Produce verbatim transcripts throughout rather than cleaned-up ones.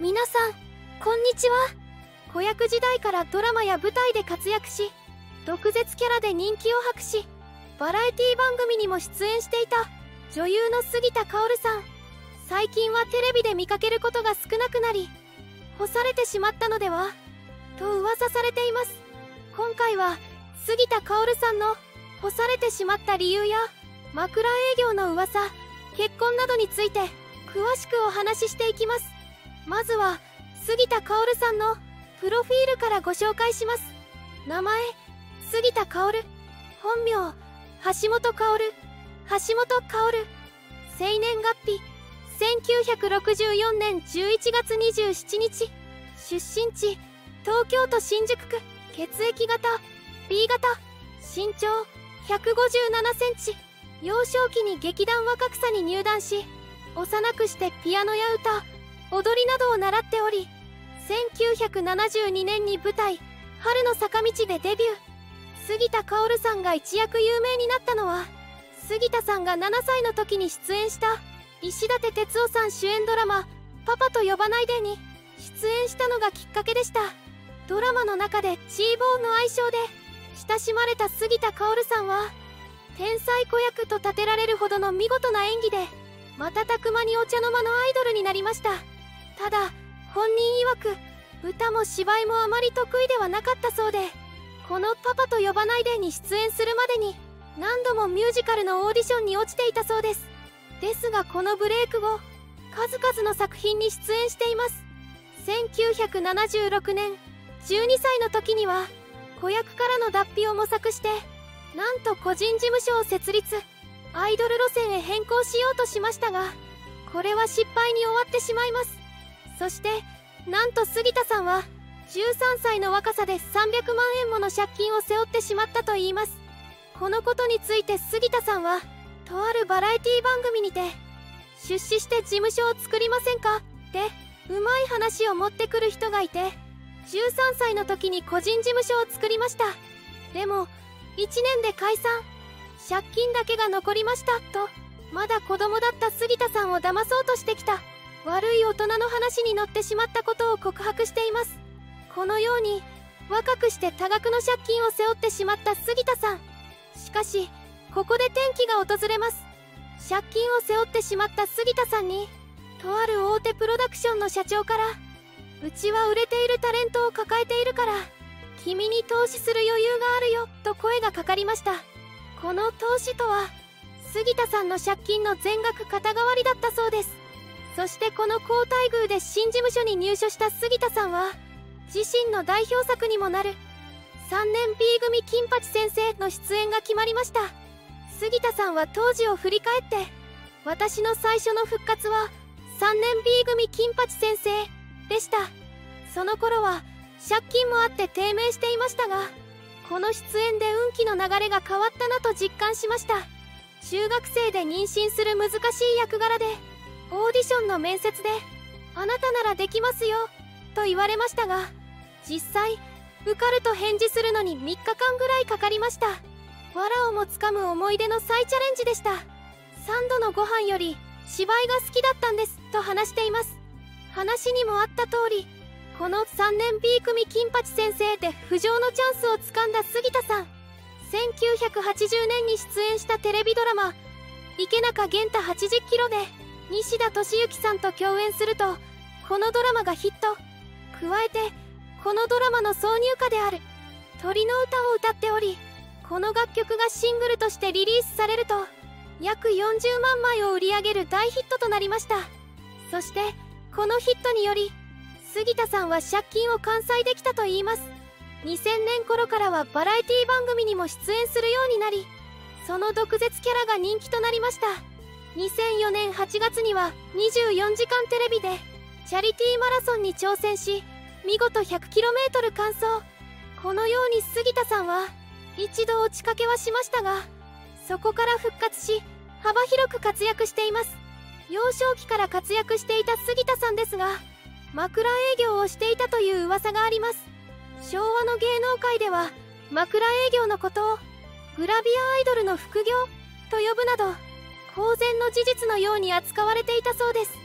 皆さんこんにちは。子役時代からドラマや舞台で活躍し、毒舌キャラで人気を博し、バラエティ番組にも出演していた女優の杉田薫さん。最近はテレビで見かけることが少なくなり、干されてしまったのではと噂されています。今回は杉田薫さんの干されてしまった理由や枕営業の噂、結婚などについて詳しくお話ししていきます。まずは杉田薫さんのプロフィールからご紹介します。名前杉田薫、本名橋本薫、橋本薫、生年月日せんきゅうひゃくろくじゅうよねんじゅういちがつにじゅうしちにち、出身地東京都新宿区、血液型 ビー 型、身長ひゃくごじゅうななセンチ、幼少期に劇団若草に入団し、幼くしてピアノや歌、踊りなどを習っており、せんきゅうひゃくななじゅうにねんに舞台「春の坂道」でデビュー。杉田薫さんが一躍有名になったのは、杉田さんがななさいの時に出演した石立哲夫さん主演ドラマ「パパと呼ばないで」に出演したのがきっかけでした。ドラマの中でチーボーの愛称で親しまれた杉田薫さんは、天才子役と立てられるほどの見事な演技で瞬く間にお茶の間のアイドルになりました。ただ本人曰く歌も芝居もあまり得意ではなかったそうで、この「パパと呼ばないで」に出演するまでに何度もミュージカルのオーディションに落ちていたそうです。ですがこのブレイク後、数々の作品に出演しています。せんきゅうひゃくななじゅうろくねんじゅうにさいの時には子役からの脱皮を模索して、なんと個人事務所を設立、アイドル路線へ変更しようとしましたが、これは失敗に終わってしまいます。そしてなんと杉田さんはじゅうさんさいの若さでさんびゃくまんえんもの借金を背負ってしまったといいます。このことについて杉田さんはとあるバラエティ番組にて、出資して事務所を作りませんかってうまい話を持ってくる人がいて、じゅうさんさいの時に個人事務所を作りました。でもいちねんで解散、借金だけが残りましたと、まだ子供だった杉田さんを騙そうとしてきた悪い大人の話に乗ってしまったことを告白しています。このように若くして多額の借金を背負ってしまった杉田さん。しかしここで転機が訪れます。借金を背負ってしまった杉田さんに、とある大手プロダクションの社長から、うちは売れているタレントを抱えているから君に投資する余裕があるよと声がかかりました。この投資とは杉田さんの借金の全額肩代わりだったそうです。そしてこの好待遇で新事務所に入所した杉田さんは、自身の代表作にもなるさんねん B 組金八先生の出演が決まりました。杉田さんは当時を振り返って、私の最初の復活はさんねん B 組金八先生でした。その頃は借金もあって低迷していましたが、この出演で運気の流れが変わったなと実感しました。中学生で妊娠する難しい役柄で、オーディションの面接で「あなたならできますよ」と言われましたが、実際受かると返事するのにみっかかんぐらいかかりました。藁をもつかむ思い出の再チャレンジでした。さんどのご飯より芝居が好きだったんですと話しています。話にもあった通り、このさんねん B 組金八先生で浮上のチャンスをつかんだ杉田さん。せんきゅうひゃくはちじゅうねんに出演したテレビドラマ「池中玄太はちじゅっキロ」で西田敏行さんと共演すると、このドラマがヒット。加えてこのドラマの挿入歌である「鳥の歌」を歌っており、この楽曲がシングルとしてリリースされると約よんじゅうまんまいを売り上げる大ヒットとなりました。そしてこのヒットにより杉田さんは借金を完済できたといいます。にせんねん頃からはバラエティ番組にも出演するようになり、その毒舌キャラが人気となりました。にせんよねんはちがつにはにじゅうよじかんテレビでチャリティーマラソンに挑戦し、見事 ひゃくキロメートル 完走。このように杉田さんは一度落ちかけはしましたが、そこから復活し幅広く活躍しています。幼少期から活躍していた杉田さんですが、枕営業をしていたという噂があります。昭和の芸能界では枕営業のことをグラビアアイドルの副業と呼ぶなど、公然の事実のように扱われていたそうです。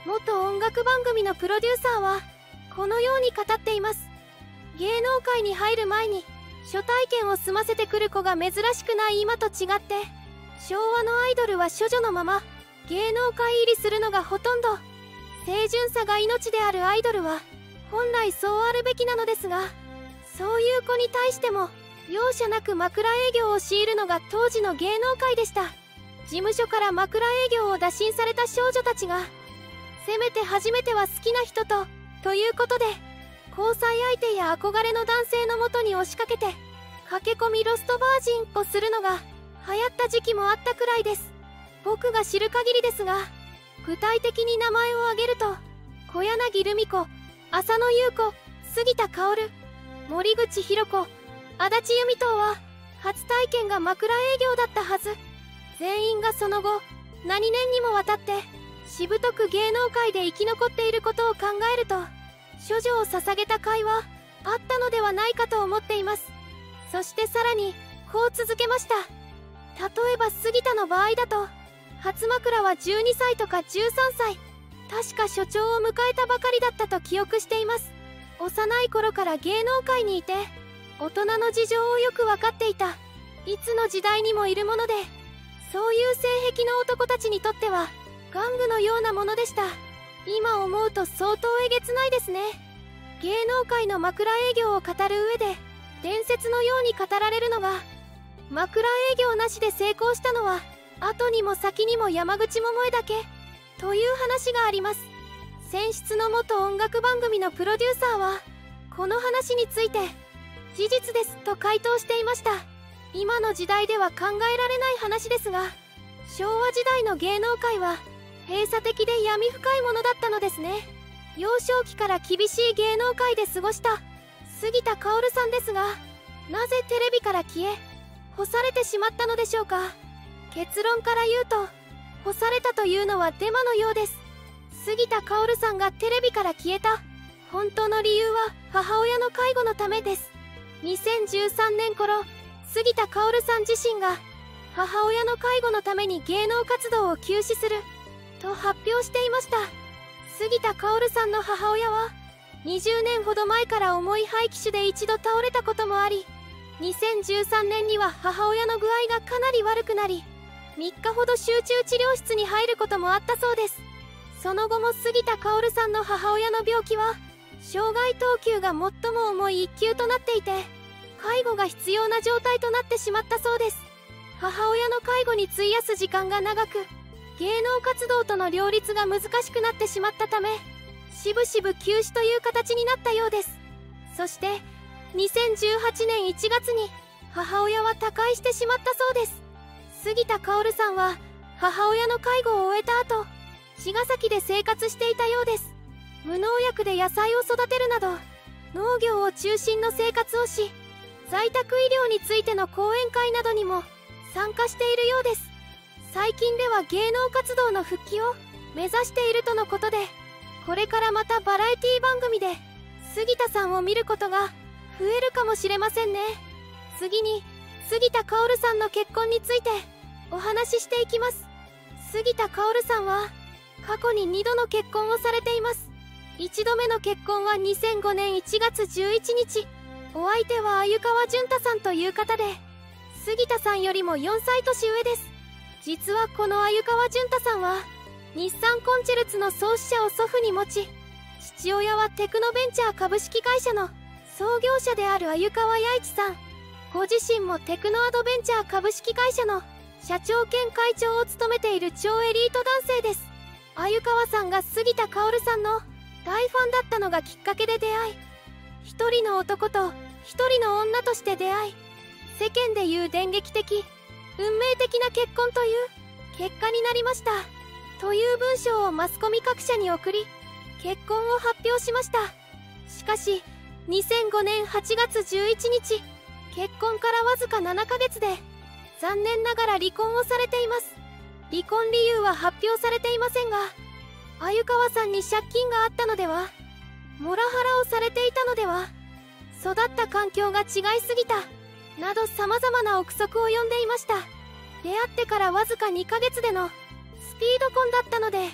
元音楽番組のプロデューサーはこのように語っています。芸能界に入る前に初体験を済ませてくる子が珍しくない今と違って、昭和のアイドルは処女のまま芸能界入りするのがほとんど。清純さが命であるアイドルは本来そうあるべきなのですが、そういう子に対しても容赦なく枕営業を強いるのが当時の芸能界でした。事務所から枕営業を打診された少女たちが、せめて初めては好きな人とということで、交際相手や憧れの男性のもとに押しかけて駆け込みロストバージンをするのが流行った時期もあったくらいです。僕が知る限りですが、具体的に名前を挙げると、小柳ルミ子、浅野ゆう子、杉田薫、森口博子、足立由美等は初体験が枕営業だったはず。全員がその後何年にもわたってしぶとく芸能界で生き残っていることを考えると、処女を捧げた甲斐はあったのではないかと思っています。そしてさらにこう続けました。例えば杉田の場合だと、初枕はじゅうにさいとかじゅうさんさい、確か所長を迎えたばかりだったと記憶しています。幼い頃から芸能界にいて、大人の事情をよく分かっていた。いつの時代にもいるもので、そういう性癖の男たちにとっては玩具のようなものでした。今思うと相当えげつないですね。芸能界の枕営業を語る上で伝説のように語られるのが、枕営業なしで成功したのは後にも先にも山口百恵だけという話があります。選出の元音楽番組のプロデューサーはこの話について事実ですと回答していました。今の時代では考えられない話ですが、昭和時代の芸能界は閉鎖的で闇深いものだったのですね。幼少期から厳しい芸能界で過ごした杉田薫さんですが、なぜテレビから消え干されてしまったのでしょうか。結論から言うと、干されたというのはデマのようです。杉田薫さんがテレビから消えた本当の理由は母親の介護のためです。にせんじゅうさんねん頃、杉田薫さん自身が母親の介護のために芸能活動を休止すると発表していました。杉田薫さんの母親はにじゅうねんほど前から重い肺気腫で一度倒れたこともあり、にせんじゅうさんねんには母親の具合がかなり悪くなり、みっかほど集中治療室に入ることもあったそうです。その後も杉田薫さんの母親の病気は生涯等級が最も重いいっ級となっていて、介護が必要な状態となってしまったそうです。母親の介護に費やす時間が長く、芸能活動との両立が難しくなってしまったため、しぶしぶ休止という形になったようです。そしてにせんじゅうはちねんいちがつに母親は他界してしまったそうです。杉田薫さんは母親の介護を終えた後、茅ヶ崎で生活していたようです。無農薬で野菜を育てるなど農業を中心の生活をし、在宅医療についての講演会などにも参加しているようです。最近では芸能活動の復帰を目指しているとのことで、これからまたバラエティ番組で杉田さんを見ることが増えるかもしれませんね。次に杉田薫さんの結婚についてお話ししていきます。杉田薫さんは過去ににどの結婚をされています。いちどめの結婚はにせんごねんいちがつじゅういちにち。お相手は鮎川潤太さんという方で、杉田さんよりもよんさい年上です。実はこの鮎川潤太さんは日産コンチェルツの創始者を祖父に持ち、父親はテクノベンチャー株式会社の創業者である鮎川弥一さん、ご自身もテクノアドベンチャー株式会社の社長兼会長を務めている超エリート男性です。鮎川さんが杉田薫さんの大ファンだったのがきっかけで出会い、一人の男と一人の女として出会い、世間でいう電撃的運命的な結婚という結果になりましたという文章をマスコミ各社に送り、結婚を発表しました。しかしにせんごねんはちがつじゅういちにち、結婚からわずかななかげつで残念ながら離婚をされています。離婚理由は発表されていませんが、鮎川さんに借金があったのでは、モラハラをされていたのでは、育った環境が違いすぎたなど様々な憶測を呼んでいました。出会ってからわずかにかげつでのスピード婚だったので、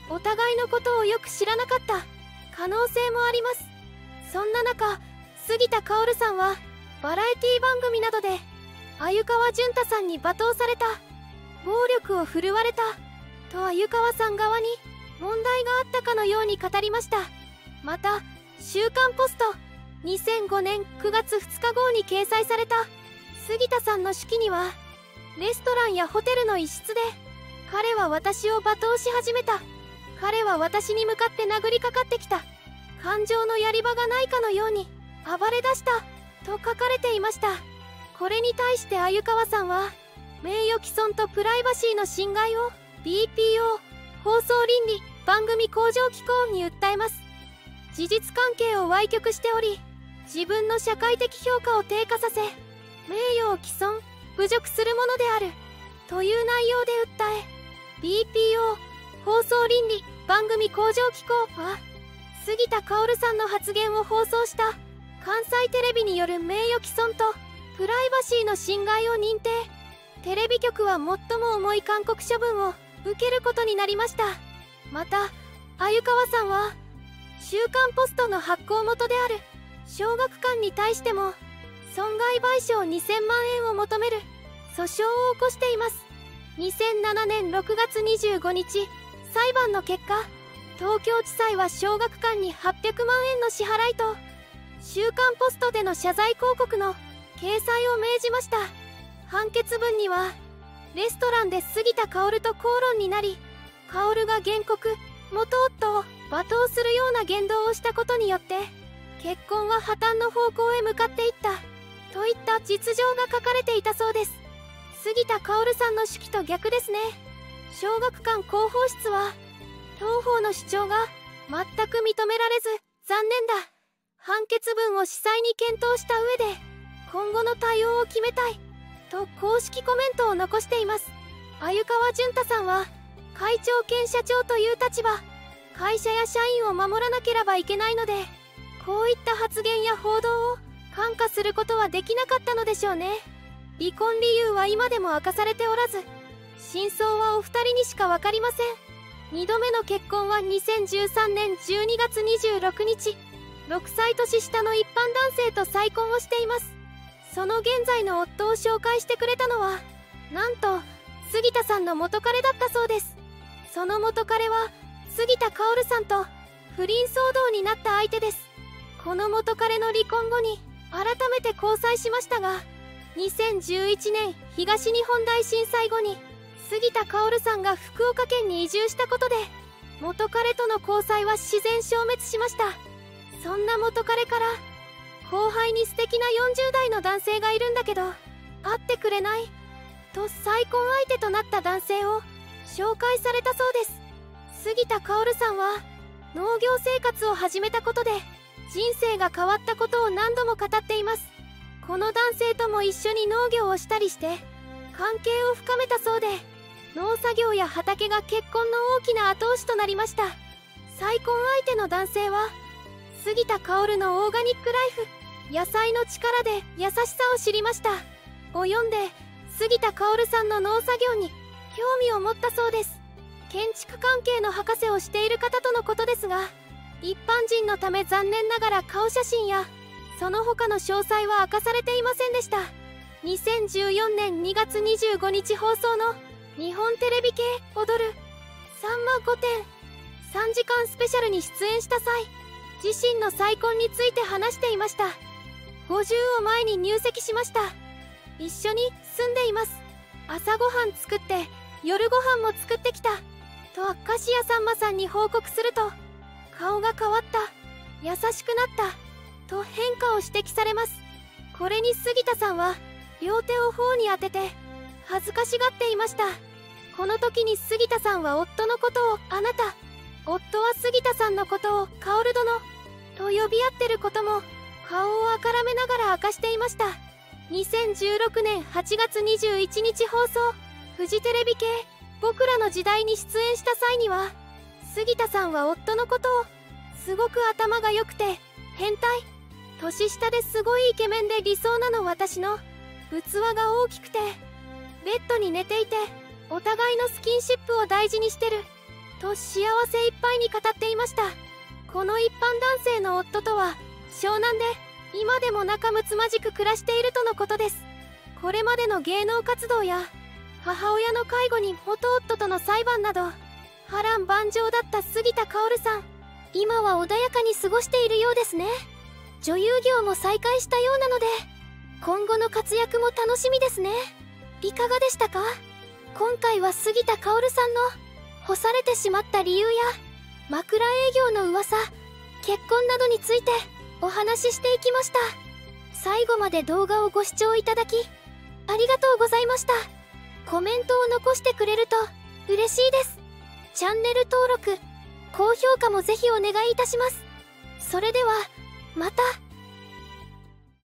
お互いのことをよく知らなかった可能性もあります。そんな中、杉田薫さんはバラエティ番組などで鮎川潤太さんに罵倒された、暴力を振るわれたと鮎川さん側に問題があったかのように語りました。また「週刊ポスト」にせんごねんくがつふつか号に掲載された杉田さんの手記には、レストランやホテルの一室で彼は私を罵倒し始めた、彼は私に向かって殴りかかってきた、感情のやり場がないかのように暴れ出したと書かれていました。これに対して鮎川さんは、名誉毀損とプライバシーの侵害を ビーピーオー 放送倫理番組向上機構に訴えます。事実関係を歪曲しており、自分の社会的評価を低下させ、名誉を毀損侮辱するものであるという内容で訴え、 ビーピーオー 放送倫理番組向上機構は杉田薫さんの発言を放送した関西テレビによる名誉毀損とプライバシーの侵害を認定、テレビ局は最も重い勧告処分を受けることになりました。また鮎川さんは「週刊ポスト」の発行元である小学館に対しても損害賠償にせんまんえんを求める訴訟を起こしています。にせんななねんろくがつにじゅうごにち、裁判の結果、東京地裁は小学館にはっぴゃくまんえんの支払いと週刊ポストでの謝罪広告の掲載を命じました。判決文には、レストランで杉田薫と口論になり、薫が原告元夫を罵倒するような言動をしたことによって結婚は破綻の方向へ向かっていったといった実情が書かれていたそうです。杉田薫さんの手記と逆ですね。小学館広報室は当方の主張が全く認められず残念だ、判決文を子細に検討した上で今後の対応を決めたいと公式コメントを残しています。鮎川潤太さんは会長兼社長という立場、会社や社員を守らなければいけないので、こういった発言や報道を看過することはできなかったのでしょうね。離婚理由は今でも明かされておらず、真相はお二人にしか分かりません。にどめの結婚はにせんじゅうさんねんじゅうにがつにじゅうろくにち、ろくさい年下の一般男性と再婚をしています。その現在の夫を紹介してくれたのは、なんと杉田さんの元彼だったそうです。その元彼は杉田薫さんと不倫騒動になった相手です。この元彼の離婚後に改めて交際しましたが、にせんじゅういちねん東日本大震災後に杉田薫さんが福岡県に移住したことで、元彼との交際は自然消滅しました。そんな元彼から、後輩に素敵なよんじゅうだいの男性がいるんだけど会ってくれないと再婚相手となった男性を紹介されたそうです。杉田薫さんは農業生活を始めたことで人生が変わったことを何度も語っています。この男性とも一緒に農業をしたりして関係を深めたそうで、農作業や畑が結婚の大きな後押しとなりました。再婚相手の男性は杉田薫のオーガニックライフ、野菜の力で優しさを知りましたを読んで、杉田薫さんの農作業に興味を持ったそうです。建築関係の博士をしている方とのことですが、一般人のため残念ながら顔写真やその他の詳細は明かされていませんでした。にせんじゅうよねんにがつにじゅうごにち放送の日本テレビ系踊るさんま御殿さんじかんスペシャルに出演した際、自身の再婚について話していました。ごじゅうを前に入籍しました。一緒に住んでいます。朝ごはん作って夜ご飯も作ってきたと明石家さんまさんに報告すると、顔が変わった、優しくなったと変化を指摘されます。これに杉田さんは両手を頬に当てて恥ずかしがっていました。この時に杉田さんは夫のことをあなた、夫は杉田さんのことを薫殿と呼び合ってることも顔をあからめながら明かしていました。にせんじゅうろくねんはちがつにじゅういちにち放送、フジテレビ系僕らの時代に出演した際には、杉田さんは夫のことをすごく頭が良くて変態、年下ですごいイケメンで理想なの私の器が大きくてベッドに寝ていてお互いのスキンシップを大事にしてると幸せいっぱいに語っていました。この一般男性の夫とは湘南で今でも仲睦まじく暮らしているとのことです。これまでの芸能活動や母親の介護に元夫との裁判など波乱万丈だった杉田薫さん、今は穏やかに過ごしているようですね。女優業も再開したようなので今後の活躍も楽しみですね。いかがでしたか？今回は杉田薫さんの干されてしまった理由や枕営業の噂、結婚などについてお話ししていきました。最後まで動画をご視聴いただきありがとうございました。コメントを残してくれると嬉しいです。チャンネル登録、高評価もぜひお願いいたします。それではまた。